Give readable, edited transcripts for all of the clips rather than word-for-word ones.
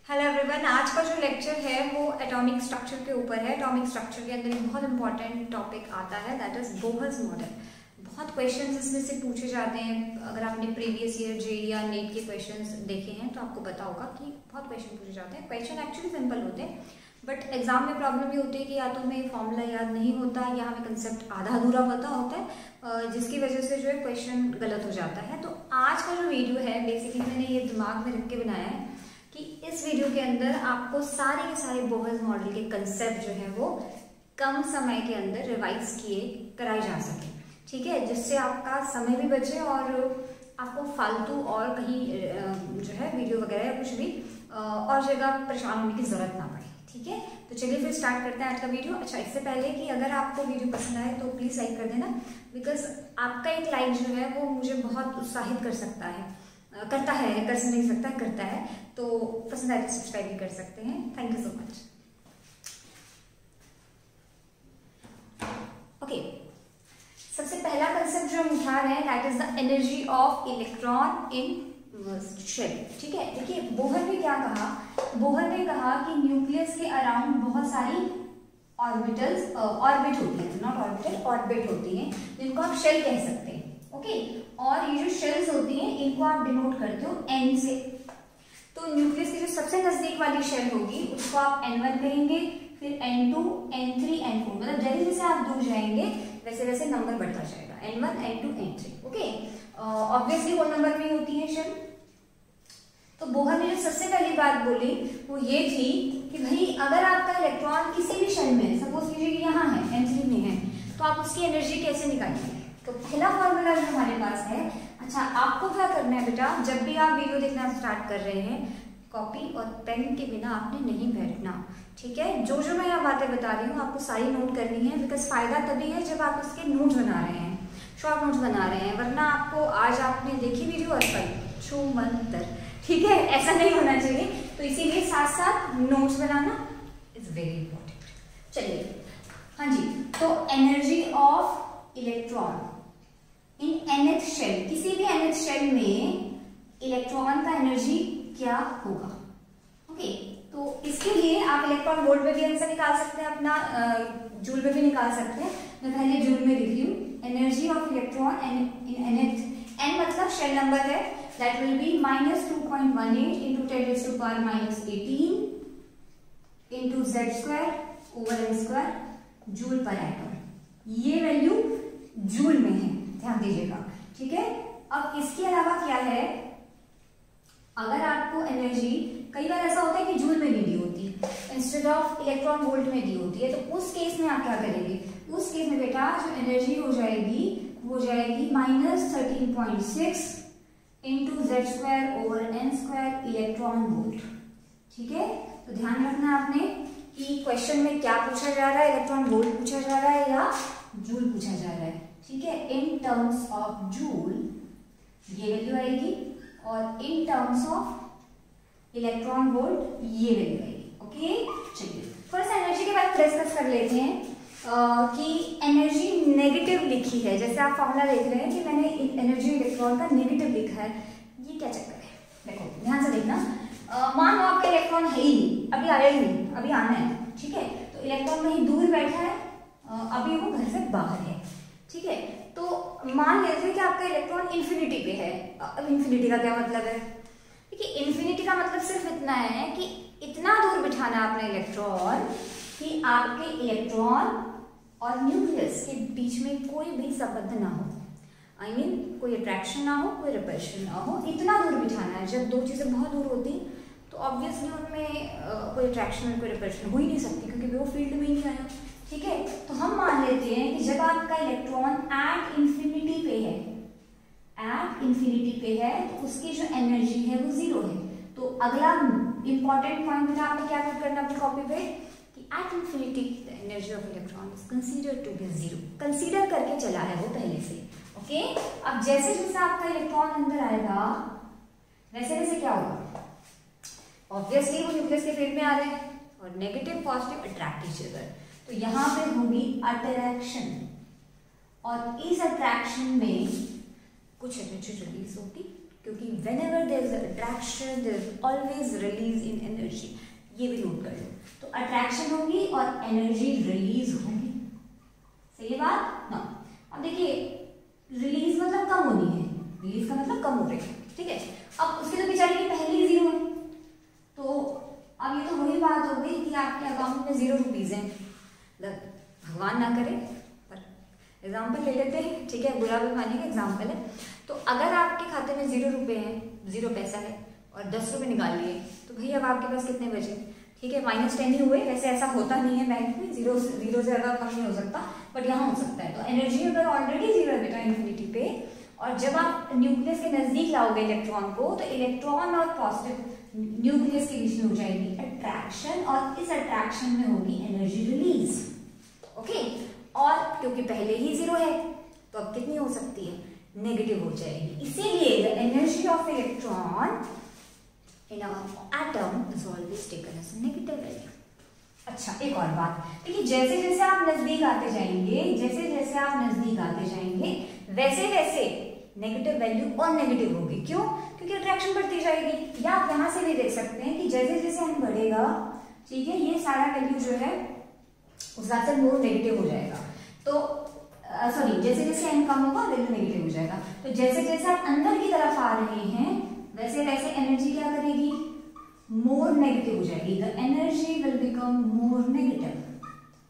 Hello everyone, आज का जो लेक्चर है वो एटॉमिक स्ट्रक्चर के ऊपर है। एटॉमिक स्ट्रक्चर के अंदर एक बहुत इंपॉर्टेंट टॉपिक आता है, दैट इज बोहर्स मॉडल। बहुत क्वेश्चंस इसमें से पूछे जाते हैं। अगर आपने प्रीवियस ईयर जे या नेट के क्वेश्चंस देखे हैं तो आपको पता होगा कि बहुत क्वेश्चन पूछे जाते हैं। क्वेश्चन एक्चुअली सिंपल होते हैं, बट एग्जाम में प्रॉब्लम ये होती है कि या तो हमें फॉर्मूला याद नहीं होता या हमें कंसेप्ट आधा अधूरा पता होता है, जिसकी वजह से जो है क्वेश्चन गलत हो जाता है। तो आज का जो वीडियो है बेसिकली मैंने ये दिमाग में रख के बनाया है कि इस वीडियो के अंदर आपको सारे के सारे बोहर्स मॉडल के कंसेप्ट जो है वो कम समय के अंदर रिवाइज किए कराए जा सके, ठीक है, जिससे आपका समय भी बचे और आपको फालतू और कहीं जो है वीडियो वगैरह या कुछ भी और जगह परेशान होने की जरूरत ना पड़े, ठीक है। तो चलिए फिर स्टार्ट करते हैं आज का वीडियो। अच्छा, इससे पहले कि अगर आपको वीडियो पसंद आए तो प्लीज लाइक कर देना, बिकॉज आपका एक लाइक जो है वो मुझे बहुत उत्साहित कर सकता है, करता है, कर नहीं सकता है, करता है। तो पसंद आए तो सब्सक्राइब भी कर सकते हैं। Thank you so much. Okay, सबसे पहला कंसेप्ट जो हम उठा रहे हैं that is the energy of electron in shell, ठीक है। देखिए बोहर ने क्या कहा, बोहर ने कहा कि न्यूक्लियस के अराउंड बहुत सारी ऑर्बिटल्स ऑर्बिट होती है, नॉट ऑर्बिटल, ऑर्बिट होती हैं, जिनको आप शेल कह सकते हैं, ओके। और ये जो शेल्स होती हैं इनको आप डिनोट करते हो एन से। तो न्यूक्लियस की जो सबसे नजदीक वाली शेल होगी उसको आप N1 कहेंगे, फिर N2, N3, N4, मतलब जैसे जैसे आप दूर जाएंगे वैसे वैसे नंबर बढ़ता जाएगा, N1, N2, N3, okay. Obviously वो नंबर में होती है शेल। तो बोहर ने जो सबसे पहली बात बोली वो ये थी कि भाई अगर आपका इलेक्ट्रॉन किसी भी शेल में, सपोज कीजिए कि यहाँ है N3 में है, तो आप उसकी एनर्जी कैसे निकालेंगे। तो पहला फॉर्मूला जो हमारे पास है, अच्छा आपको क्या करना है बेटा, जब भी आप वीडियो देखना स्टार्ट कर रहे हैं कॉपी और पेन के बिना आपने नहीं बैठना, ठीक है। जो जो मैं यहाँ बातें बता रही हूँ आपको सारी नोट करनी है, बिकॉज फायदा तभी है जब आप इसके नोट्स बना रहे हैं, शॉर्ट नोट्स बना रहे हैं, वरना आपको आज आपने देखी वीडियो और कल छू मंतर, ठीक है, ऐसा नहीं होना चाहिए। तो इसीलिए साथ साथ नोट्स बनाना इज वेरी इंपॉर्टेंट। चलिए, हाँ जी, तो energy of electron in nth shell, किसी भी nth शेल में इलेक्ट्रॉन का एनर्जी क्या होगा, ओके। तो इसके लिए आप इलेक्ट्रॉन वोल्ट में भी आंसर निकाल सकते हैं, अपना जूल में भी निकाल सकते हैं। मैं पहले जूल में लिख रही हूँ, energy of electron in nth, n मतलब शेल नंबर है, that will be -2.18 into 10⁻⁻18 into z² over n² joule per atom. ये वैल्यू जूल में है, ध्यान दीजिएगा, ठीक है। अब इसके अलावा क्या है, अगर आपको एनर्जी, कई बार ऐसा होता है कि जूल में नहीं दी होती, इंस्टेड ऑफ इलेक्ट्रॉन वोल्ट में दी होती है, तो उस केस में आप क्या करेंगे, उस केस में बेटा जो एनर्जी हो जाएगी वो जाएगी -13.6 into z² over n² electron volt, ठीक है। तो ध्यान रखना आपने कि क्वेश्चन में क्या पूछा जा रहा है, इलेक्ट्रॉन वोल्ट पूछा जा रहा है या जूल पूछा जा रहा है, ठीक है। इन टर्म्स ऑफ जूल ये वैल्यू आएगी और in terms of electron volt ये वैल्यू आएगी, ओके। चलिए थोड़ा सा एनर्जी के बारे में डिस्कस कर लेते हैं कि एनर्जी नेगेटिव लिखी है, जैसे आप फॉर्मूला देख रहे हैं कि मैंने एनर्जी इलेक्ट्रॉन का नेगेटिव लिखा है, ये क्या चक्कर है, देखो ध्यान से देखना। मान लो आपका इलेक्ट्रॉन है ही नहीं, अभी आया ही नहीं, अभी आना है, ठीक है। तो इलेक्ट्रॉन कहीं दूर बैठा है, अभी वो घर से बाहर है, ठीक है। तो मान लीजिए कि आपका इलेक्ट्रॉन इन्फिनिटी पे है। अब इन्फिनिटी का क्या मतलब है, देखिए इन्फिनिटी का मतलब सिर्फ इतना है कि इतना दूर बिठाना आपने इलेक्ट्रॉन कि आपके इलेक्ट्रॉन और न्यूक्लियस के बीच में कोई भी संबंध ना हो, आई मीन कोई अट्रैक्शन ना हो, कोई रिपल्शन ना हो, इतना दूर बिठाना है। जब दो चीजें बहुत दूर होती तो ऑब्वियसली उनमें कोई अट्रैक्शन और कोई रिपल्शन हो ही नहीं सकती, क्योंकि वो फील्ड में ही नहीं आया, ठीक है। तो हम मान लेते हैं कि जब आपका इलेक्ट्रॉन एट इंफिनिटी पे है, एट इंफिनिटी पे है, तो उसकी जो एनर्जी है वो जीरो है। तो अगला इंपॉर्टेंट पॉइंट बेटा आपने क्या नोट करना अपनी कॉपी पे कि at infinity the energy of electron is considered to be zero, consider करके चला है वो पहले से, ओके। अब जैसे जैसे आपका इलेक्ट्रॉन अंदर आएगा वैसे वैसे क्या होगा, ऑब्वियसली वो न्यूक्लियस के फील्ड में आ रहे हैं और negative positive attract each other, तो यहां पे होगी अट्रैक्शन और इस अट्रैक्शन में कुछ एनर्जी रिलीज होगी क्योंकि whenever there is attraction there is always release in energy, ये भी नोट कर लो। तो अट्रैक्शन होगी और एनर्जी रिलीज होगी, सही है बात ना। अब देखिए रिलीज मतलब कम होनी है, रिलीज का मतलब कम हो रही है, ठीक है। अब उसकी तो बेचारी की पहले ही 0 है, तो अब ये तो वही बात हो गई कि आपके अकाउंट में 0 रुपीज है। भगवान ना करे पर एग्जाम्पल ले लेते हैं, ठीक है, बुरा भी मानिए एग्जाम्पल है। तो अगर आपके खाते में 0 रुपए हैं, 0 पैसा है और 10 रुपए निकाल लिए, तो भैया अब आपके पास कितने बचे, ठीक है, -10 ही हुए। वैसे ऐसा होता नहीं है बैंक में, 0 से ज्यादा कम नहीं हो सकता, बट यहाँ हो सकता है। तो एनर्जी अगर ऑलरेडी 0 है बेटा इन्फिनिटी पे, और जब आप न्यूक्लियस के नजदीक लाओगे इलेक्ट्रॉन को, तो इलेक्ट्रॉन और पॉजिटिव न्यूक्लियस के बीच में हो जाएगी अट्रैक्शन, और इस अट्रैक्शन में होगी एनर्जी रिलीज, ओके। और क्योंकि पहले ही 0 है तो अब कितनी हो सकती है, नेगेटिव हो जाएगी। इसीलिए the energy of electron in atom is always taken as negative value. अच्छा एक और बात, देखिए जैसे जैसे आप नजदीक आते जाएंगे, जैसे जैसे आप नजदीक आते जाएंगे, वैसे वैसे नेगेटिव वैल्यू और नेगेटिव होगी। क्यों? क्योंकि अट्रैक्शन बढ़ती जाएगी। या आप यहां से भी देख सकते हैं कि जैसे जैसे हम बढ़ेगा, ठीक है, ये सारा वैल्यू जो है उस हिसाब से मोर नेगेटिव हो जाएगा। तो सॉरी, जैसे जैसे एन कम होगा वैल्यू नेगेटिव हो जाएगा। तो जैसे जैसे आप अंदर की तरफ आ रहे हैं वैसे वैसे एनर्जी क्या करेगी, मोर नेगेटिव हो जाएगी। The energy will become more negative.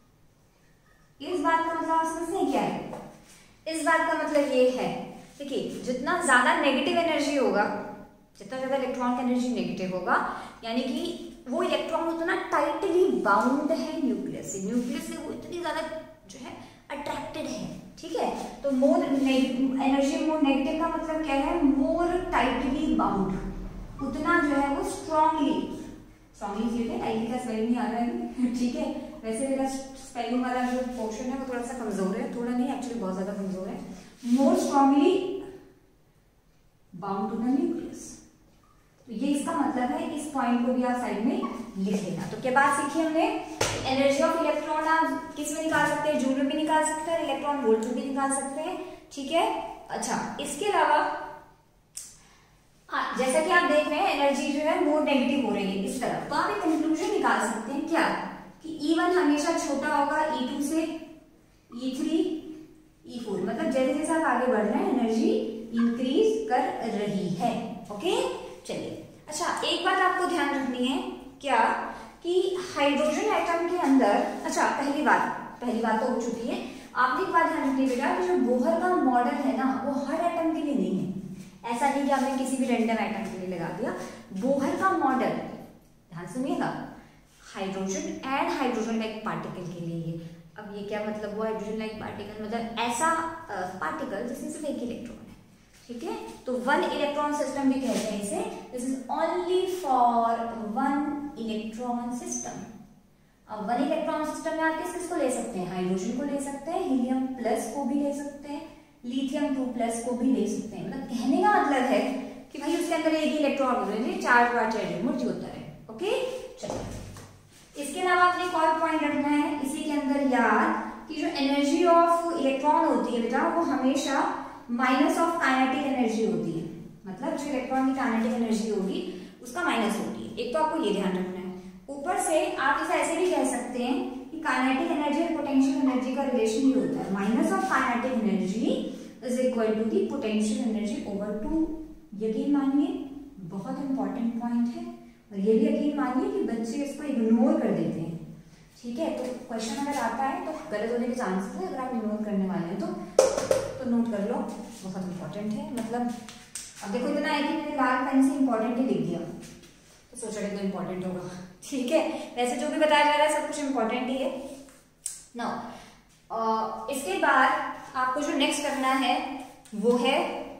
इस बात का मतलब आप समझते हैं क्या है? इस बात का मतलब ये है, देखिए जितना ज्यादा नेगेटिव एनर्जी होगा, जितना ज्यादा इलेक्ट्रॉन का एनर्जी नेगेटिव होगा, यानी कि वो इलेक्ट्रॉन उतना टाइटली बाउंड है न्यूक्लियस से, न्यूक्लियस से वो इतनी ज्यादा जो है अट्रैक्टेड है, ठीक है। तो मोर एनर्जी मोर नेगेटिव का मतलब क्या है, मोर टाइटली बाउंड, उतना जो है वो स्ट्रांगली ठीक है, टाइटली का स्पेलिंग नहीं आ रहा है, ठीक है। वैसे मेरा स्पेलिंग वाला जो पोर्शन है वो थोड़ा सा कमजोर है, थोड़ा नहीं एक्चुअली बहुत ज्यादा कमजोर है। More strongly bound to the nucleus, तो ये इसका मतलब है। इस पॉइंट को भी आप साइड में लिख लेना। तो क्या बात सीखी हमने, एनर्जी ऑफ इलेक्ट्रॉन आप किस में निकाल सकते हैं, जूल में भी निकाल सकते हैं, इलेक्ट्रॉन वोल्ट में भी निकाल सकते हैं, ठीक है। अच्छा इसके अलावा जैसा कि आप देख रहे हैं एनर्जी जो है मोर नेगेटिव हो रही है इस तरफ, तो आप एक कंक्लूजन निकाल सकते हैं क्या, कि E1 हमेशा छोटा होगा E2 से, E3 E4, मतलब जैसे जैसे आप आगे बढ़ रहे हैं एनर्जी इंक्रीज कर रही है, ओके। चलिए अच्छा एक बात आपको ध्यान रखनी है क्या, कि हाइड्रोजन एटम के अंदर, अच्छा पहली बात तो हो चुकी है। आपने एक बात ध्यान रखनी है बेटा, कि जो बोहर का मॉडल है ना वो हर एटम के लिए नहीं है। ऐसा नहीं कि आपने किसी भी रैंडम एटम के लिए लगा दिया। बोहर का मॉडल ध्यान सुनिएगा, hydrogen and hydrogen like particle के लिए। अब ये क्या मतलब हुआ हाइड्रोजन लाइक पार्टिकल, मतलब ऐसा पार्टिकल जिसमें सिर्फ एक इलेक्ट्रॉन है, ठीक है। तो 1 इलेक्ट्रॉन सिस्टम भी कहते हैं इसे। This is only for 1 electron system. अब 1 इलेक्ट्रॉन सिस्टम में आप किस किस को ले सकते हैं, हाइड्रोजन को ले सकते हैं, हीलियम प्लस को भी ले सकते हैं, लिथियम 2 प्लस को भी ले सकते हैं। मतलब कहने का मतलब है कि भाई उसके अंदर एक ही इलेक्ट्रॉन हो रहे, चार्ज मुर्जी होता है, ओके। चलिए इसके अलावा आपने एक और पॉइंट रखना है इसी के अंदर याद, कि जो एनर्जी ऑफ इलेक्ट्रॉन होती है बेटा वो हमेशा माइनस ऑफ काइनेटिक एनर्जी होती है। मतलब जो इलेक्ट्रॉन की काइनेटिक एनर्जी होगी उसका माइनस होती है। एक तो आपको ये ध्यान रखना है। ऊपर से आप इसे ऐसे भी कह सकते हैं कि काइनेटिक एनर्जी और पोटेंशियल एनर्जी का रिलेशन ये होता है, minus of kinetic energy is equal to the potential energy over 2। यकीन मानिए बहुत इंपॉर्टेंट पॉइंट है, और ये भी यकीन मानिए कि बच्चे इसको इग्नोर कर देते हैं, ठीक है। तो क्वेश्चन अगर आता है तो गलत होने के चांसेस है, अगर आप इग्नोर करने वाले हैं तो नोट कर लो, बहुत इंपॉर्टेंट है। मतलब अब देखो इतना है कि मैंने लाल पेन से इंपॉर्टेंट ही लिख दिया, तो सोचा कि तो इंपॉर्टेंट होगा, ठीक है। वैसे जो भी बताया जा रहा है सब कुछ इंपॉर्टेंट ही है। नाउ इसके बाद आपको जो नेक्स्ट करना है वो है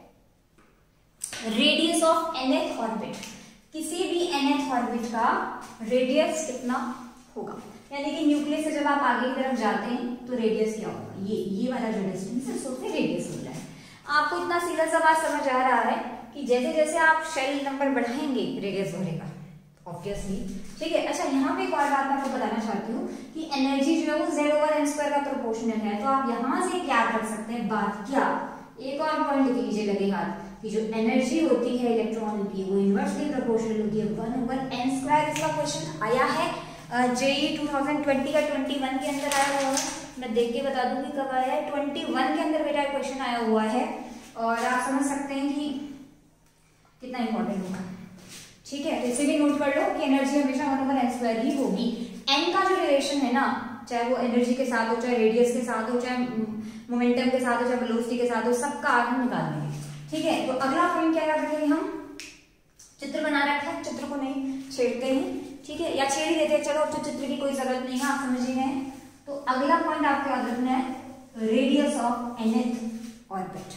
रेडियस ऑफ nth ऑर्बिट। किसी भी nth ऑर्बिट का रेडियस कितना होगा, यानी कि न्यूक्लियस से जब आप आगे की तरफ जाते हैं तो रेडियस क्या होगा, ये वाला जो डिस्टेंस है उससे रेडियस होता है। आपको इतना सीधा सा बात समझ आ रहा है कि जैसे जैसे आप शेल नंबर बढ़ाएंगे रेडियस बढ़ेगा, ऑब्वियसली, ठीक है। अच्छा यहाँ पे एक और बात मैं आपको बताना चाहती हूँ कि एनर्जी जो है वो Z/n² का प्रोपोर्शनल है। तो आप यहाँ से क्या रख सकते हैं बात, क्या एक और पॉइंट लिख लीजिए लगे हाथ, कि जो एनर्जी होती है इलेक्ट्रॉन की वो इनवर्सली प्रोपोर्शनल होती है 1/n²। इसका क्वेश्चन आया है जेईई 2020 का 21 के अंदर आया हुआ है। मैं देख के बता दूंगी कब आया है, 21 के अंदर बेटा क्वेश्चन आया हुआ है और आप समझ सकते हैं कि कितना इंपॉर्टेंट होगा। ठीक है, इसे भी नोट कर लो कि एनर्जी हमेशा 1/n² ही होगी। एन का जो रिलेशन है ना, चाहे वो एनर्जी के साथ हो, चाहे रेडियस के साथ हो, चाहे मोमेंटम के साथ हो, चाहे वेलोसिटी के साथ हो, सबका आगे हम निकाल देंगे। ठीक है, तो अगला पॉइंट क्या याद रखेंगे हम, चित्र बना रखा है, चित्र को नहीं छेड़ते हैं। ठीक है, या छेड़ ही देते हैं, चलो अब तो चित्र की कोई जरूरत नहीं है, आप समझ ही गए। तो अगला पॉइंट आपको याद रखना है radius of nth orbit.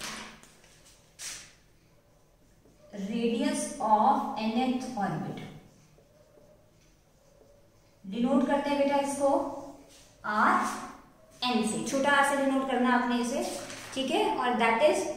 Radius of nth orbit denote करते हैं बेटा इसको r n से, छोटा r से डिनोट करना आपने इसे। ठीक है, और that is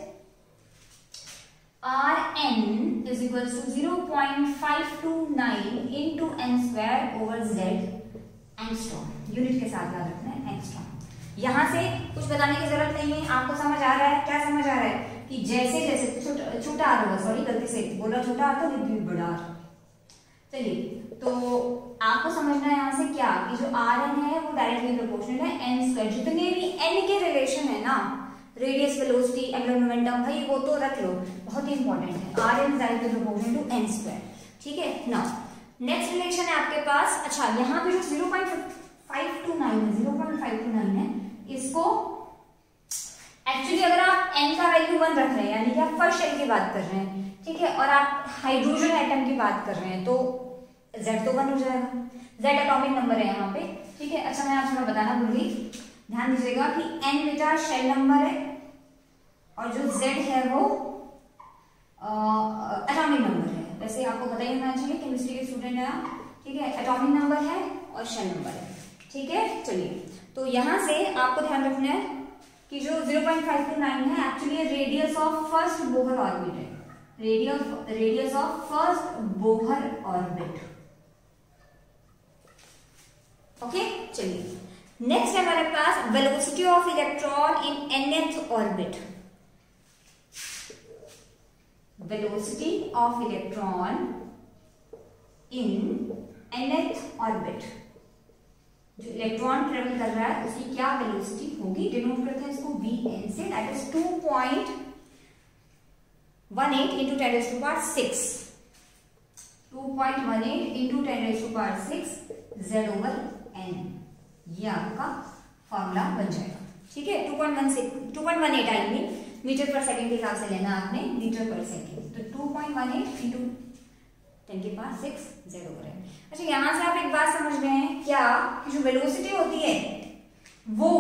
Rn is equals to 0.529 into n² over z angstrom. Unit के साथ याद रखना है एंगस्ट्रॉम। यहां से कुछ बताने की जरूरत नहीं है, आपको समझ आ रहा है। क्या समझ आ रहा है कि जैसे जैसे छोटा आर होगा, सॉरी गलती से बोला छोटा आर था, विद बड़ा आर। चलिए, तो आपको समझना है यहां से क्या कि जो Rn है वो डायरेक्टली प्रोपोर्शनल है n²। जितने भी n के रिलेशन है ना, रेडियस, वेलोसिटी, एंगुलर मोमेंटम, भाई वो तो रख लो, बहुत ही इंपॉर्टेंट है। Rn is directly proportional to n²। ठीक है, नाउ नेक्स्ट रिलेशन है आपके पास। अच्छा, यहाँ पे जो 0.529 है, इसको एक्चुअली अगर आप n का वैल्यू 1 रख रहे हैं, यानी कि आप फर्स्ट शेल की बात कर रहे हैं, ठीक है, और आप हाइड्रोजन एटम की बात कर रहे हैं, तो z तो 1 हो जाएगा। z एटॉमिक नंबर है यहाँ पे। ठीक है, अच्छा मैं आपको थोड़ा बताना भूल गई, ध्यान दीजिएगा कि n बेटा शेल नंबर है और जो z है वो एटॉमिक नंबर है। वैसे आपको पता ही होना चाहिए, केमिस्ट्री के स्टूडेंट है आप। ठीक है, एटॉमिक नंबर है और शेल नंबर है। ठीक है, चलिए, तो यहां से आपको ध्यान रखना है कि जो 0.529 है actually radius of first Bohr orbit है। Radius of first Bohr orbit. Okay, चलिए नेक्स्ट है हमारे पास velocity of electron in nth orbit. Velocity of electron in nth orbit. जो इलेक्ट्रॉन ट्रेवल कर रहा है उसकी क्या वेलोसिटी होगी, डिनोट करते हैं इसको Vn से, that is 2.18 into 10⁶। 2.18 into 10⁶ z/n, ये आपका फॉर्मूला बन जाएगा। ठीक है, 2.18 I mean metre per second के हिसाब से लेना आपने, मीटर पर सेकंड। तो 2.18 into 10⁶ z/n। अच्छा, यहां से आप एक बात समझ गए हैं क्या कि जो वेलोसिटी होती है वो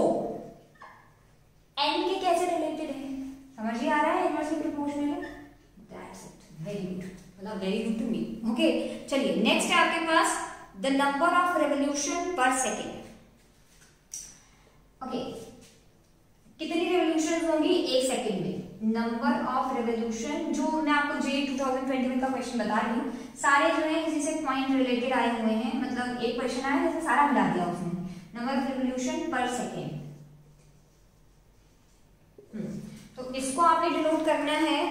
n के कैसे रिलेटेड है, समझ ही आ रहा है, इनवर्सली प्रोपोर्शनल है। दैट्स इट, वेरी गुड, मतलब very good to me. Okay, चलिए नेक्स्ट है आपके पास the number of revolution per second. Okay, कितनी रेवोल्यूशन होंगी एक सेकेंड में। नंबर ऑफ रेवोल्यूशन, जो मैं आपको जेईई 2021 का क्वेश्चन बता रही हूँ, सारे जो है किसी से पॉइंट रिलेटेड आए हुए हैं, मतलब एक क्वेश्चन आया जैसे सारा मिला दिया उसने। Number of revolution per second, तो इसको आपने डिनोट करना है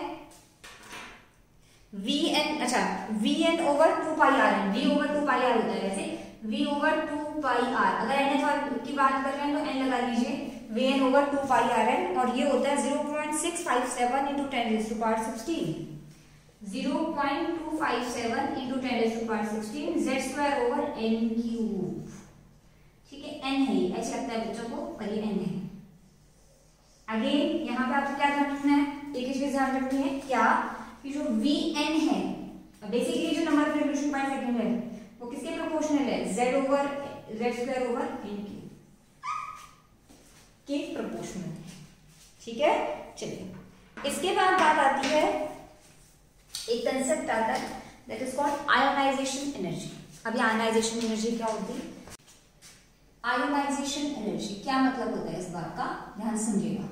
Vn। अच्छा, Vn over 2πrn, V over 2πr होता है वैसे, V over 2πr। अगर nth की बात कर रहे हैं तो n लगा लीजिए, Vn over 2πrn, और ये होता है 0.657 into 10⁻16। 0.257 into 10⁻16 z² over n³। ठीक है, n है ये, ऐसे लगता है बच्चों को, पर ये n है। अगेन यहाँ पे आपको क्या ध्यान रखना है, एक चीज ध्यान रखनी है क्या कि जो Vn है, बेसिकली जो number of revolution per second है वो किसके प्रोपोर्शनल है, z² over n³ के प्रोपोर्शनल है। ठीक है, चलिए इसके बाद बात आती है, एक कंसेप्ट आता है that is called ionisation energy. अभी आयोनाइजेशन एनर्जी क्या होती है, आयोनाइजेशन एनर्जी क्या मतलब होता है, इस बात का ध्यान समझिएगा।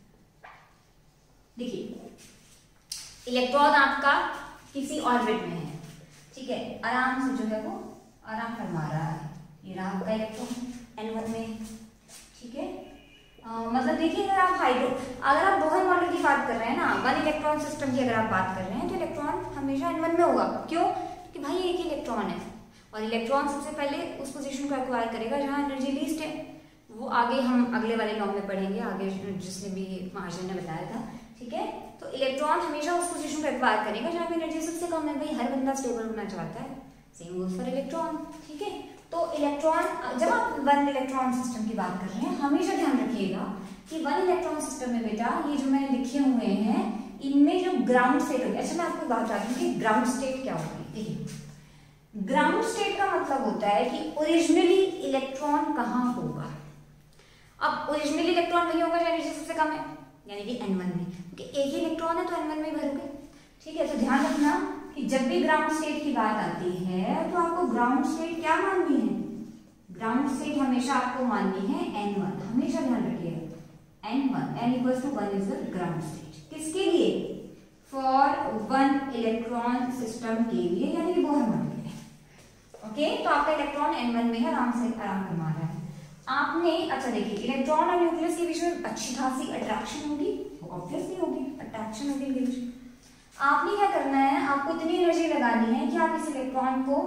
देखिए, इलेक्ट्रॉन आपका किसी ऑर्बिट में है, ठीक है, आराम से जो है वो आराम फरमा रहा है, ये रहा आपका इलेक्ट्रॉन n1 में, ठीक है, मतलब देखिए अगर आप बोहर मॉडल की बात कर रहे हैं ना, वन इलेक्ट्रॉन सिस्टम की अगर आप बात कर रहे हैं, तो इलेक्ट्रॉन हमेशा N1 में होगा। क्यों? कि भाई एक ही इलेक्ट्रॉन है और इलेक्ट्रॉन सबसे पहले उस पोजीशन को एक्वायर करेगा जहां एनर्जी लीस्ट है। वो आगे हम अगले वाले लॉ में पढ़ेंगे, आगे जिसने भी महाजन ने बताया था, ठीक है। तो इलेक्ट्रॉन हमेशा उस पोजीशन को एक्वायर करेगा जहां पे एनर्जी सबसे कम है। भाई हर बंदा स्टेबल होना चाहता है, सेम गोज फॉर इलेक्ट्रॉन, ठीक है। तो इलेक्ट्रॉन, जब आप वन इलेक्ट्रॉन सिस्टम की बात कर रहे हैं, हमेशा ध्यान रखिएगा कि वन इलेक्ट्रॉन सिस्टम में बेटा ये जो मैंने लिखे हुए हैं इनमें जो ग्राउंड स्टेट होगी। अच्छा मैं आपको बात बताती हूँ कि ग्राउंड स्टेट क्या होगी। देखिए ग्राउंड स्टेट का मतलब होता है कि ओरिजिनली इलेक्ट्रॉन कहाँ होगा। अब ओरिजिनली इलेक्ट्रॉन वही होगा जहाँ एनर्जी सबसे कम है, यानी कि N1 में, क्योंकि एक ही इलेक्ट्रॉन है तो N1 में ही भरोगे, ठीक है। तो ध्यान रखना कि जब भी ग्राउंड स्टेट की बात आती है तो आपको ग्राउंड स्टेट क्या माननी है। ग्राउंड स्टेट हमेशा आपको माननी है N1, हमेशा ध्यान रखिएगा N1, N=1 is the ground state. किसके लिए? फॉर वन इलेक्ट्रॉन सिस्टम के लिए, यानी कि बोहर मॉडल के लिए। ओके, तो आपका इलेक्ट्रॉन N1 में है, आराम कमा रहा है आपने। अच्छा देखिए, इलेक्ट्रॉन और न्यूक्लियस के बीच में अच्छी खासी अट्रैक्शन होगी, ऑब्वियसली होगी, अट्रैक्शन होगी इनके बीच में। आपने क्या करना है, आपको इतनी एनर्जी लगानी है कि आप इस इलेक्ट्रॉन को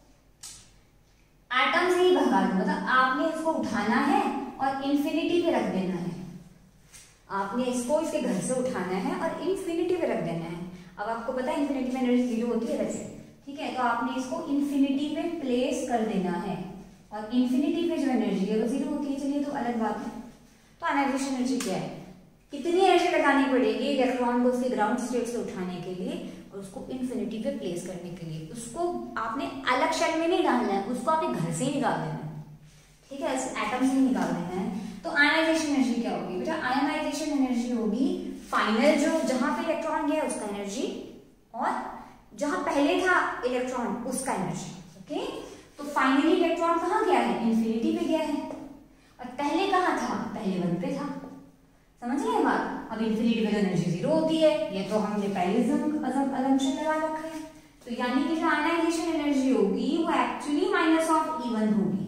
एटम से ही भगा दो। मतलब आपने इसको उठाना है और इंफिनिटी पे रख देना है। आपने इसको इसके घर से उठाना है और इंफिनिटी पे रख देना है। अब आपको पता है इंफिनिटी में एनर्जी 0 होती है वैसे, ठीक है। तो आपने इसको इंफिनिटी पे प्लेस कर देना है और इंफिनिटी पे जो एनर्जी है वो 0 होती है। चलिए तो अलग बात है। तो आयनाइजेशन एनर्जी क्या है? कितनी एनर्जी लगानी पड़ेगी इलेक्ट्रॉन को उसके ग्राउंड स्टेट से उठाने के लिए और उसको इंफिनिटी पे प्लेस करने के लिए। उसको आपने अलग शेल में नहीं डालना है, उसको आपने घर से ही निकाल देना है, ठीक है, एटम से ही निकाल देना है। तो आयनाइजेशन एनर्जी क्या होगी बेटा? आयनाइजेशन एनर्जी होगी फाइनल जो जहां पे इलेक्ट्रॉन गया उसका एनर्जी और जहां पहले था इलेक्ट्रॉन उसका एनर्जी। ओके, तो फाइनली इलेक्ट्रॉन कहाँ गया है? इंफिनिटी पे गया है। और पहले कहाँ था? पहले 1 पे था। समझ रहे हैं बात? अब इंफिनिटी पे तो एनर्जी 0 होती है, ये तो हमने पहले असम्पशन लगा रखा है। तो यानी कि जो आयनाइजेशन एनर्जी होगी वो एक्चुअली -E1 होगी।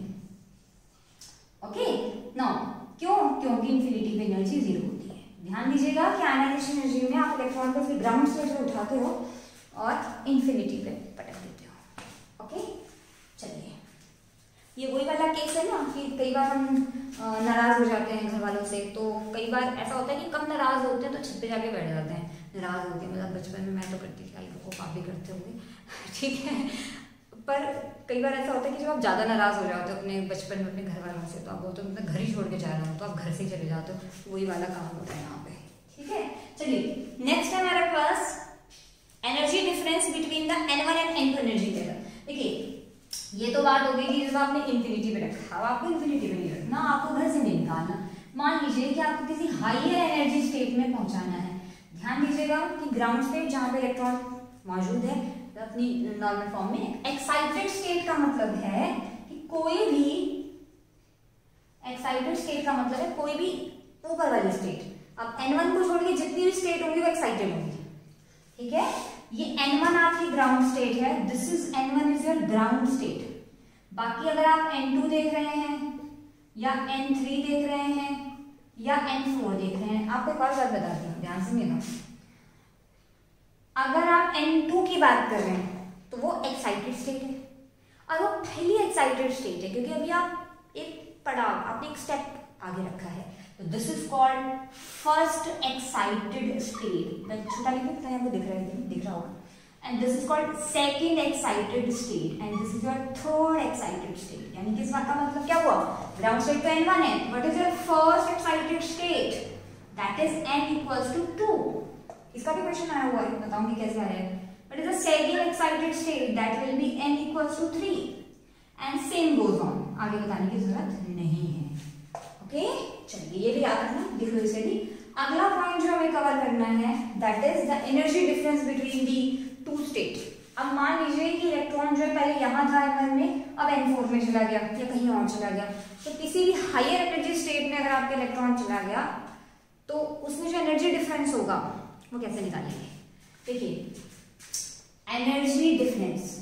ओके, नाउ क्यों? क्योंकि इंफिनिटी पे एनर्जी 0 होती है। ध्यान दीजिएगा कि आयनाइजेशन एनर्जी में आप इलेक्ट्रॉन को फिर ग्राउंड स्टेट से उठाते हो और इंफिनिटी पे पटक देते हो। ओके, चलिए, ये वही वाला केस है ना कि कई बार हम नाराज हो जाते हैं घर वालों से। तो कई बार ऐसा होता है कि कम नाराज होते हैं तो छत पे जाके बैठ जाते हैं नाराज होके। मतलब बचपन में मैं तो करती थी, वो आप भी करते होंगे, ठीक है। पर कई बार ऐसा होता है कि जब आप ज़्यादा नाराज हो जाते हो अपने बचपन में अपने घर वालों से, तो आप बोलते हो मैं घर ही छोड़ के जा रहा हूँ, तो आप घर से ही चले जाते हो। वही वाला काम होता है यहाँ पे, ठीक है। चलिए नेक्स्ट है हमारा class energy difference between the N1 and N2 energy level. देखिए ये तो बात हो गई कि जब आपने इंफिनिटी पे रखा, अब आपको इंफिनिटी पे नहीं रखना, आपको घर से नहीं निकालना। मान लीजिए कि आपको किसी हायर एनर्जी स्टेट में पहुंचाना है। ध्यान दीजिएगा कि ग्राउंड स्टेट जहां पे इलेक्ट्रॉन मौजूद है अपनी नॉर्मल फॉर्म में। एक्साइटेड स्टेट का मतलब है कि कोई भी एक्साइटेड स्टेट का मतलब है कोई भी ऊपर वाली स्टेट। अब N1 को छोड़ के जितनी भी स्टेट होंगी वो एक्साइटेड होंगी, ठीक है। ये N1 आपकी ग्राउंड स्टेट है, this is N1 is your ground state. बाकी अगर आप N2 देख रहे हैं या N3 देख रहे हैं या N4 देख रहे हैं, आपको एक और बात बताती हूँ, ध्यान सुनिएगा। अगर आप N2 की बात कर रहे हैं तो वो एक्साइटेड स्टेट है और वो पहली एक्साइटेड स्टेट है, क्योंकि अभी आप एक पड़ाव, आपने एक स्टेप आगे रखा है। तो this is called first excited state. छोटा लिखो तो यहाँ पे दिख रहा होगा। And this is called second excited state and this is your third excited state. यानी कि इस बात का मतलब क्या हुआ? ग्राउंड स्टेट तो N1 है, what is your first excited state? That is N=2। इसका भी क्वेश्चन आया हुआ है, बताऊंगी कैसे आया है। What is the second excited state? That will be N=3 and same goes on. आगे बताने की जरूरत नहीं है। ओके, चलिए ये भी याद रखना, लिख लो इसे भी। अगला पॉइंट जो हमें कवर करना है that is the energy difference between the two state. अब मान लीजिए कि इलेक्ट्रॉन जो है पहले यहाँ था N1 में, अब N4 में चला गया या कहीं और चला गया। तो किसी भी हायर एनर्जी स्टेट में अगर आपका इलेक्ट्रॉन चला गया तो उसमें जो एनर्जी डिफरेंस होगा वो कैसे निकालेंगे? देखिए, energy difference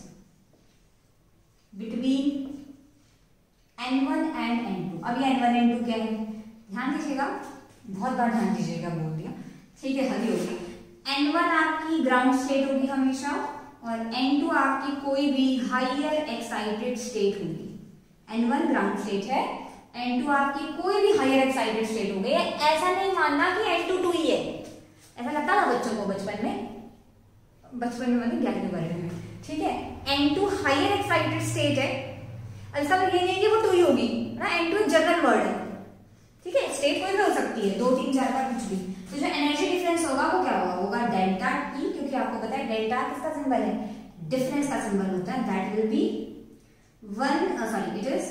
between N1 and N2। अब ये N1 N2 क्या है? ध्यान दीजिए रखिएगा, बहुत बार ध्यान दीजिएगा, बोल दिया, ठीक है, हद ही होगी। N1 आपकी ग्राउंड स्टेट होगी हमेशा, और N2 आपकी कोई भी हायर एक्साइटेड स्टेट होगी। N1 ग्राउंड स्टेट है, N2 आपकी कोई भी हायर एक्साइटेड स्टेट हो गई है। ऐसा नहीं मानना कि N2 2 ही है, ऐसा लगता ना बच्चों को बचपन में मतलब ज्ञान के बारे में, ठीक है। N2 हायर एक्साइटेड स्टेट है, ऐसा ये नहीं कि वो 2 ही होगी ना, N2 जनरल वर्ड है, ठीक है, स्टेट कोई भी हो सकती है, 2 3 4 का कुछ भी। तो जो एनर्जी डिफरेंस होगा वो क्या होगा डेल्टा टी, क्योंकि आपको पता है डेल्टा किसका सिंबल है, डिफरेंस का सिंबल होता है। That will be it is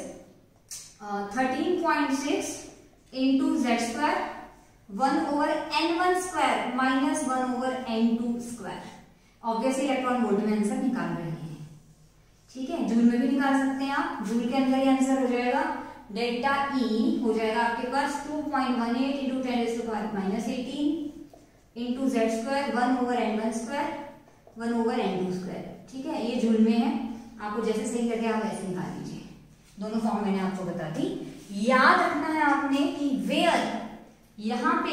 13.6 into z square 1 over n1 square minus 1 over n2 square। Obviously electron volt में आंसर निकाल रहे हैं, ठीक है, जूल में भी निकाल सकते हैं आप, जूल के अंदर ही आंसर हो जाएगा। डेल्टा ई हो जाएगा आपके पास 2.18 into 10 to power minus 18 into z square 1 over n1 square 1 over n2 square, ठीक है, ये जूल में है। आपको जैसे सही लगे आप वैसे निकाल लीजिए, दोनों फॉर्म मैंने आपको बता दी। याद रखना है आपने कि वेयर यहाँ पे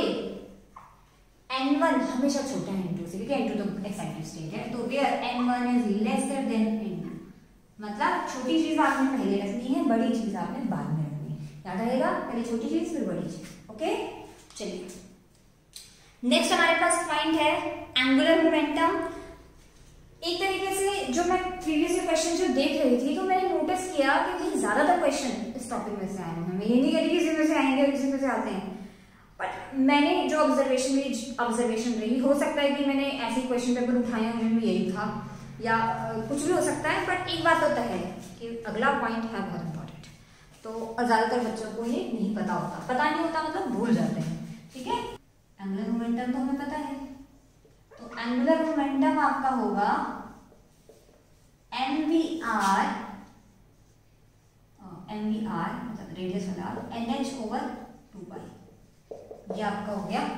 n1 हमेशा छोटा है n2 से, क्योंकि n2 तो एक्साइटेड स्टेट है, तो where n1 is lesser than n2, मतलब छोटी चीज आपने पहले रखनी है, बड़ी चीज आपने बाद में रखनी है। याद रहेगा, पहले छोटी चीज फिर बड़ी चीज, ओके। चलिए नेक्स्ट हमारे पास पॉइंट है एंगुलर मोमेंटम। एक तरीके से जो मैं प्रीवियस क्वेश्चन जो देख रही थी, तो मैंने नोटिस किया कि भाई ज्यादातर क्वेश्चन इस टॉपिक में से आए हैं। मैं ये नहीं कह रही किसी में से आएंगे और किसी में से आते हैं, बट मैंने जो ऑब्जर्वेशन रही, हो सकता है कि मैंने ऐसे क्वेश्चन पेपर उठाए हो जिनमें यही था, या कुछ भी हो सकता है, बट एक बात होता है कि अगला पॉइंट है बहुत इंपॉर्टेंट, तो ज्यादातर बच्चों को ये नहीं पता होता, पता नहीं होता मतलब भूल जाते हैं, ठीक है। एंगुलर मोमेंटम तो हमें पता है, तो एंगुलर मोमेंटम आपका होगा mvr मतलब रेडियस वाला nh ओवर 2 ये आपका हो गया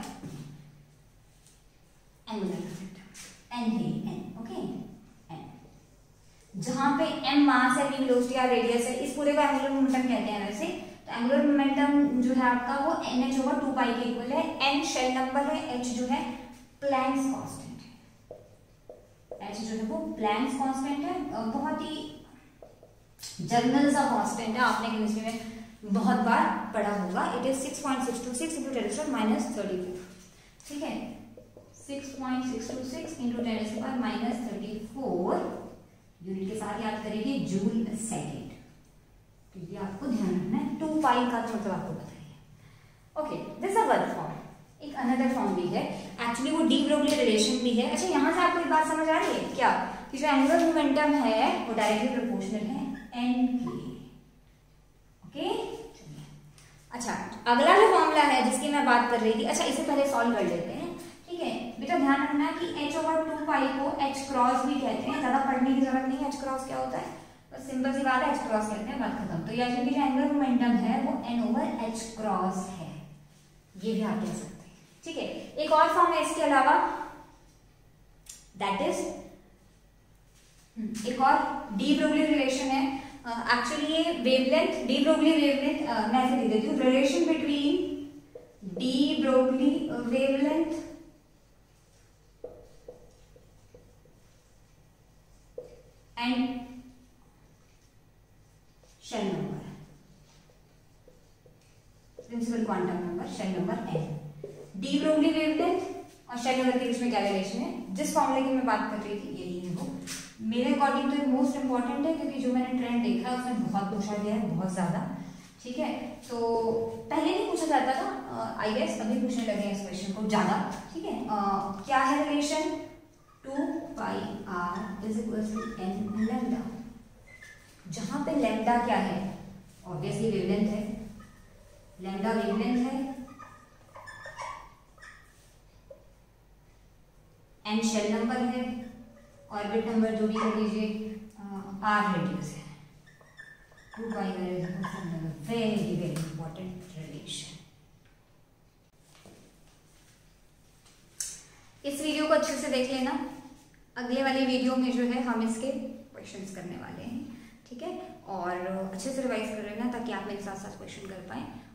एंगुलर मोमेंटम, n है n, ओके, n, जहां पे m मास है, v वेलोसिटी या रेडियस है, इस पूरे को एंगुलर मोमेंटम कहते हैं वैसे। तो एंगुलर मोमेंटम जो है आपका वो nh ओवर 2 के इक्वल है। n शेल नंबर है, h जो है प्लैंक्स कांस्टेंट है, h जो है वो प्लैंक्स कांस्टेंट है, बहुत ही जर्नल सा कांस्टेंट है, आपने केमिस्ट्री में बहुत बार पढ़ा होगा। It is 6.626 into 10 to minus 34, ठीक है, 6.626 इंटू 10 टू माइनस 34 यूनिट के साथ याद करेंगे जूल सेकेंड, तो ये आपको ध्यान रखना है। 2 पाई का तो मतलब आपको पता है, okay. This a one form, एक अनदर फॉर्म भी है, एक्चुअली वो डी ब्रोगली रिलेशन भी है। अच्छा, यहाँ से आपको एक बात समझ आ रही है क्या, कि जो एंगुलर मोमेंटम है वो डायरेक्टली प्रोपोर्शनल है n के, ओके। अच्छा, अगला जो फॉर्मूला है जिसकी मैं बात कर रही थी, अच्छा इसे पहले सॉल्व कर लेते हैं, ठीक है। बेटा ध्यान रखना है कि h ओवर 2 पाई को h क्रॉस भी कहते हैं, ज्यादा पढ़ने की जरूरत नहीं है। h क्रॉस क्या होता है, बस सिंपल सी बात है, h क्रॉस कहते हैं, बात खत्म। तो यानी कि जो एंगुलर मोमेंटम है वो n ओवर h क्रॉस है, ये भी आप कह सकते हैं, ठीक है। एक और फॉर्म है इसके अलावा, दैट इज एक और डी ब्रोगली रिलेशन है। एक्चुअली ये वेवलेंथ, डी ब्रोगली वेवलेंथ, मैं ऐसे लिख देती हूँ, relation between de Broglie wavelength and shell number, principal quantum number, shell number n। De Broglie wavelength और शेल नंबर के बीच में क्या रिलेशन है, जिस फॉर्मूले की मैं बात कर रही थी यही है वो। मेरे अकॉर्डिंग तो ये मोस्ट इंपॉर्टेंट है, क्योंकि जो मैंने ट्रेंड देखा है उसमें बहुत पूछा गया है, बहुत ज्यादा, ठीक है। तो पहले नहीं पूछा जाता था, आई गेस अभी पूछने लगे हैं इस क्वेश्चन को ज्यादा, ठीक है। क्या है relation, 2 pi r is equal to n lambda, जहां पे लैम्डा क्या है, ऑब्वियसली वेवलेंथ है, लैम्डा वेवलेंथ है, n शेल नंबर है, ऑर्बिट नंबर जो भी कर लीजिए, r रेडियस है, 2 pi very very important relation. इस वीडियो को अच्छे से देख लेना, अगले वाली वीडियो में जो है हम इसके क्वेश्चंस करने वाले हैं, ठीक है, और अच्छे से रिवाइज कर लेना ताकि आप मेरे साथ साथ क्वेश्चन कर पाएं।